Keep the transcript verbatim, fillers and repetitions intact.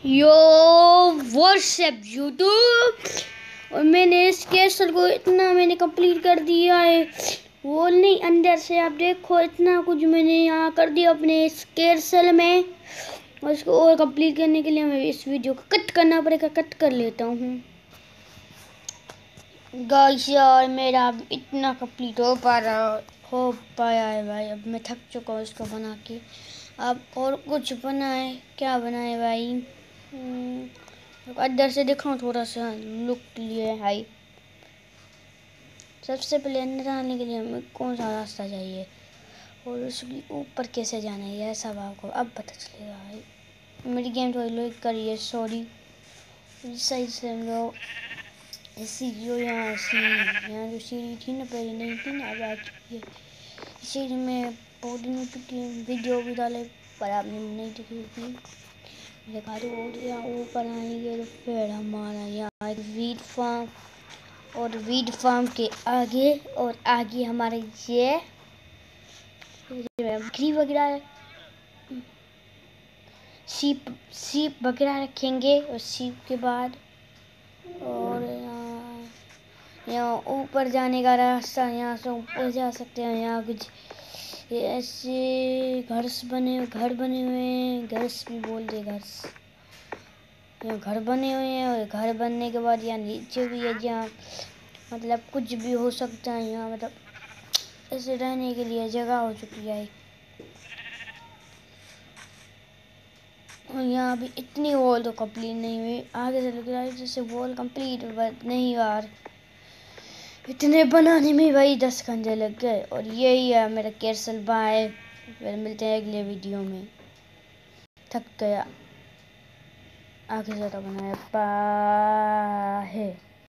यो WhatsApp YouTube. और मैंने इस कैसल को इतना मैंने कंप्लीट कर दिया है, वो नहीं अंदर से आप देखो इतना कुछ मैंने यहाँ कर दिया अपने इस कैसल में। और इसको और कंप्लीट करने के लिए हमें इस वीडियो को कट करना पड़ेगा। कट कर लेता हूँ गाइस। यार मेरा अब इतना कंप्लीट हो पा रहा हो पाया है भाई। अब मैं थक चुका हूँ इसको बना के। अब और कुछ बनाए, क्या बनाए भाई? अंदर से दिखाऊं थोड़ा सा लुक लिए हाई। सबसे पहले अंदर आने के लिए हमें कौन सा रास्ता चाहिए और उसके ऊपर कैसे जाना है, यह सब आपको अब पता चलेगा भाई। मेरी गेम थोड़ी लोड करिए, सॉरी। सही से हम लोग ऐसी जो यहाँ सी यहाँ जो सीढ़ी थी ना, पहले नहीं थी ना, अब आ चुकी है। इसी में बहुत दिन हो चुकी है, वीडियो भी डाले पर आपने नहीं देखी थी। दिखा दो यहाँ ऊपर आएंगे तो फिर हमारा यहाँ एक वीट फार्म, और वीट फार्म के आगे और आगे हमारे ये बकरी वगैरह, सीप सीप वगैरह रखेंगे। और सीप के बाद और यहाँ यहाँ ऊपर जाने का रास्ता, यहाँ से ऊपर जा सकते हैं। यहाँ कुछ ऐसे घर बने घर बने हुए हैं, घर भी बोलते घर। यहाँ घर बने हुए हैं और घर बनने के बाद यहाँ नीचे भी है, जहाँ मतलब कुछ भी हो सकता है। यहाँ मतलब ऐसे रहने के लिए जगह हो चुकी है। और यहाँ भी इतनी वॉल तो कंप्लीट नहीं हुई, आगे से लग रहा है जैसे वॉल कंप्लीट नहीं यार। इतने बनाने में भाई दस घंटे लग गए। और यही है मेरा कैसल। बाय, फिर मिलते हैं अगले वीडियो में। थक गया, आगे ज़्यादा बनाया। बाय।